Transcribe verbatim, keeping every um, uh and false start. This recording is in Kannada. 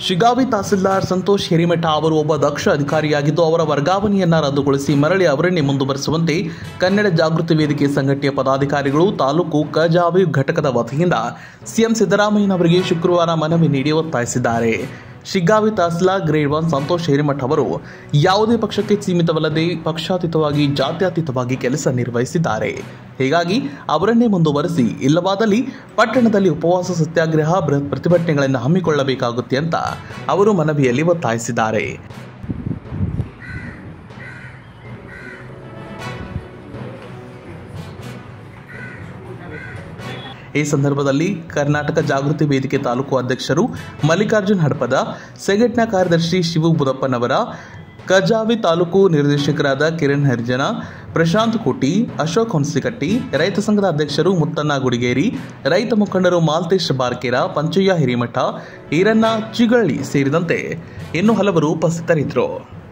ಶಿಗ್ಗಾವಿ ತಹಸೀಲ್ದಾರ್ ಸಂತೋಷ್ ಹಿರೇಮಠ ಅವರು ಒಬ್ಬ ದಕ್ಷ ಅಧಿಕಾರಿಯಾಗಿದ್ದು ಅವರ ವರ್ಗಾವಣೆಯನ್ನ ರದ್ದುಗೊಳಿಸಿ ಮರಳಿ ಅವರನ್ನೇ ಮುಂದುವರಿಸುವಂತೆ ಕನ್ನಡ ಜಾಗೃತಿ ವೇದಿಕೆ ಸಂಘಟನೆಯ ಪದಾಧಿಕಾರಿಗಳು ತಾಲೂಕು ಕಜಾವಿ ಘಟಕದ ವತಿಯಿಂದ ಸಿಎಂ ಸಿದ್ದರಾಮಯ್ಯನವರಿಗೆ ಶುಕ್ರವಾರ ಮನವಿ ನೀಡಿ ಒತ್ತಾಯಿಸಿದ್ದಾರೆ. ಶಿಗ್ಗಾವಿ ತಹಸೀಲ್ದಾರ್ ಗ್ರೇಡ್ ಒನ್ ಸಂತೋಷ್ ಹಿರೇಮಠ ಅವರು ಯಾವುದೇ ಪಕ್ಷಕ್ಕೆ ಸೀಮಿತವಲ್ಲದೆ ಪಕ್ಷಾತೀತವಾಗಿ ಜಾತ್ಯತೀತವಾಗಿ ಕೆಲಸ ನಿರ್ವಹಿಸಿದ್ದಾರೆ. ಹೀಗಾಗಿ ಅವರನ್ನೇ ಮುಂದುವರೆಸಿ, ಇಲ್ಲವಾದಲ್ಲಿ ಪಟ್ಟಣದಲ್ಲಿ ಉಪವಾಸ ಸತ್ಯಾಗ್ರಹ ಬೃಹತ್ ಪ್ರತಿಭಟನೆಗಳನ್ನು ಹಮ್ಮಿಕೊಳ್ಳಬೇಕಾಗುತ್ತೆ ಅಂತ ಅವರು ಮನವಿಯಲ್ಲಿ ಒತ್ತಾಯಿಸಿದ್ದಾರೆ. ಈ ಸಂದರ್ಭದಲ್ಲಿ ಕರ್ನಾಟಕ ಜಾಗೃತಿ ವೇದಿಕೆ ತಾಲೂಕು ಅಧ್ಯಕ್ಷರು ಮಲ್ಲಿಕಾರ್ಜುನ್ ಹಡಪದ, ಸಂಘಟನಾ ಕಾರ್ಯದರ್ಶಿ ಶಿವು ಬುದಪ್ಪನವರ, ಕಜಾವಿ ತಾಲೂಕು ನಿರ್ದೇಶಕರಾದ ಕಿರಣ್ ಹರಿಜನ, ಪ್ರಶಾಂತ್ ಕೋಟಿ, ಅಶೋಕ್ ಹೊನ್ಸಿಕಟ್ಟಿ, ರೈತ ಸಂಘದ ಅಧ್ಯಕ್ಷರು ಮುತ್ತಣ್ಣ ಗುಡಿಗೇರಿ, ರೈತ ಮುಖಂಡರು ಮಾಲ್ತೇಶ್ ಬಾರ್ಕೇರ, ಪಂಚಯ್ಯ ಹಿರೇಮಠ, ಈರಣ್ಣ ಚಿಗಳ್ಳಿ ಸೇರಿದಂತೆ ಇನ್ನು ಹಲವರು ಉಪಸ್ಥಿತರಿದ್ದರು.